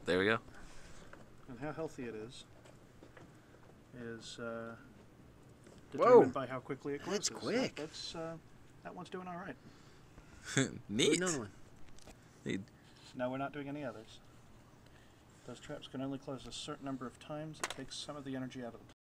There we go. And how healthy it is Whoa. determined by how quickly it closes. That's quick. That one's doing all right. Neat. Another one. Neat. No, we're not doing any others. Those traps can only close a certain number of times. It takes some of the energy out of them.